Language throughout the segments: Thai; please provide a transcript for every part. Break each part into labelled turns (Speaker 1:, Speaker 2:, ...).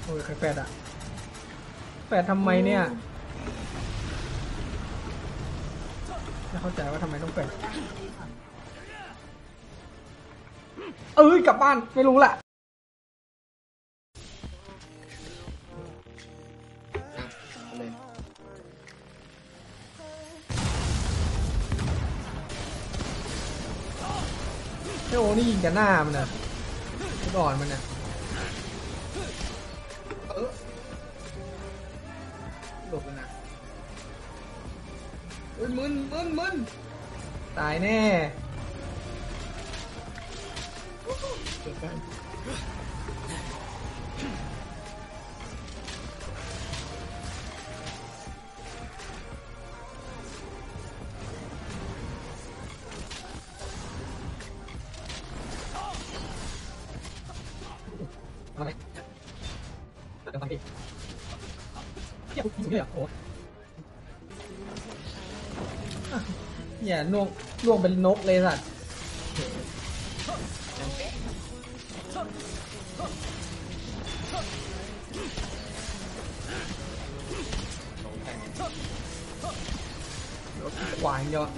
Speaker 1: โอ้ยใครแปดอะแปดทำไมเนี่ยไม่เข้าใจว่าทำไมต้องแปดกลับบ้านไม่รู้แหละโอ้นี่ยิงกันหน้ามันนะก่อนมันนะหลบเลยนะมึนตายแน่มาไหมเดี๋ยวฟังดิเที่ยวจริงเลยอ่ะโอ้อย่าล่วงเป็นนกเลยสัตว์ขวางเยอะ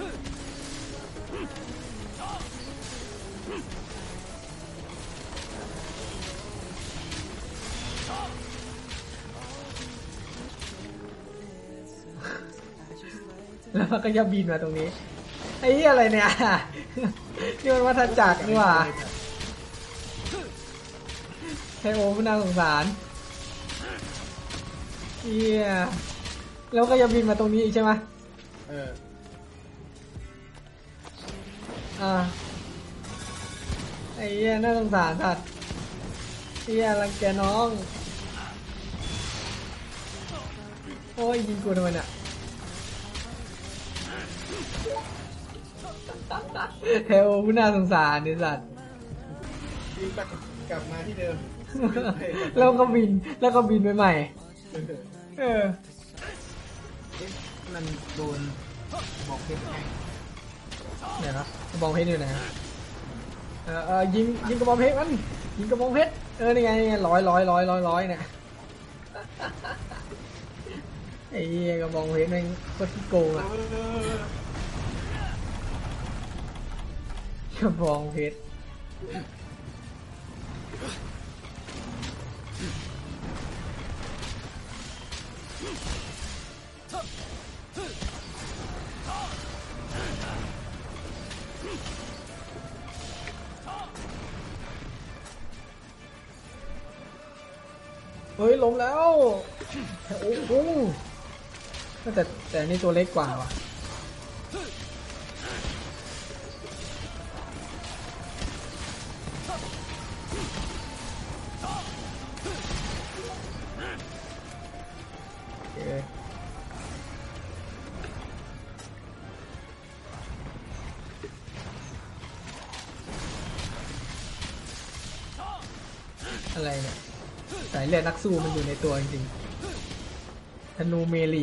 Speaker 1: แล้วมันก็จะบินมาตรงนี้ไอ้อะไรเนี่ยนี่มันวัฏจักรนี่หว่าไทโอผู้น่าสงสารแล้วก็จะบินมาตรงนี้อีกใช่ไหมไอ้น่าสงสารสัตว์รังแกน้องโอ้ยยิงกูทำไมเนี่ยเฮลผู้น่าสงสารนี่สัตว์
Speaker 2: กลับมาที่เดิม
Speaker 1: แล้วก็บินไปใหม่
Speaker 2: มันโดนบอกเพชรไง
Speaker 1: เนี่ยนะกระบองเพชรอยู่ไหนยิงกระบองเพชรมันยิงกระบองเพชรนี่ไงร้อยเนี่ยไอ้กระบองเพชรแม่งโคตรขี้โกงอ่ะกระบองเพชรเฮ้ยล้มแล้วโอ้โหแต่นี่ตัวเล็กกว่าว่ะอะไรเนี่ยสายเลือดนักสู้มันอยู่ในตัวจริงๆธนูเมลี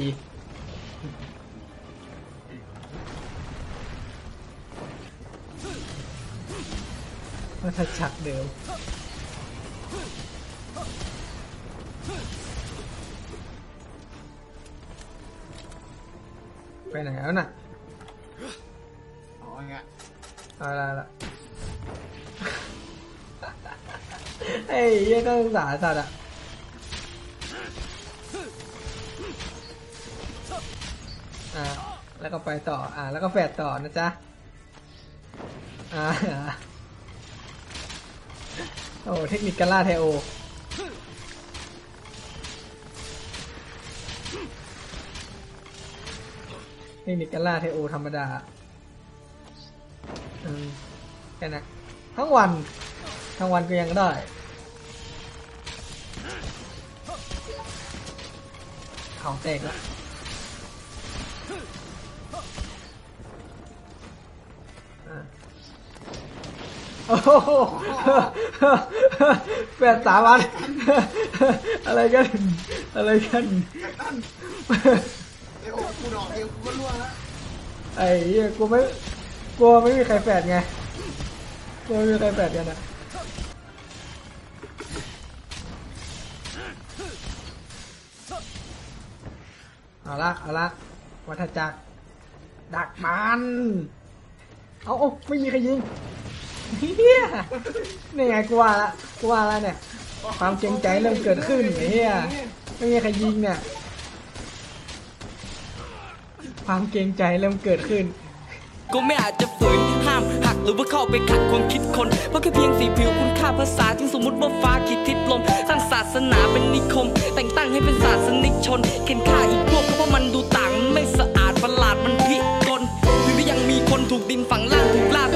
Speaker 1: วัฏจักรเดิมไปไหนแล้วน่ะ
Speaker 2: อย่างเงี้ย
Speaker 1: อะไรเฮ้ยยังต้องสงสารสัตว์อ่ะแล้วก็ไปต่อแล้วก็แฝดต่อนะจ๊ะโอ้เทคนิคการล่าไทโอเทคนิคการล่าไทโอธรรมดาแค่นั้นทั้งวันก็ยังได้เขาแตกแล้วโอ้โห8 3 วันอะไรกัน
Speaker 2: ไอ้โอ้กูดอกเดียวกูก็ล่วงแล้ว
Speaker 1: ไอ้เหี้ยกูไม่มีใครแฝดไงกูไม่มีใครแฝดกันนะเอาละวัฏจักรดักมันเอาไม่มีใครยิงเฮียนี่ไงกูว่าละเนี่ยความเกรงใจเริ่มเกิดขึ้นไอ้เฮียไม่มีใครยิงเนี่ยความเกรงใจเริ่มเกิดขึ้น
Speaker 3: ก็ไม่อาจจะฝืนห้ามหักหรือว่าเข้าไปขัดความคิดคนเพราะแค่เพียงสีผิวคุณค่าภาษาจึงสมมติว่าฟ้าขีดทิศลมสร้างศาสนาเป็นนิคมแต่งตั้งให้เป็นศาสนิกชนเข็นฆ่าอีกพวกเพราะว่ามันดูต่างมันไม่สะอาดประหลาดมันพิกลหรือยังมีคนถูกดินฝังล่างถูกล่า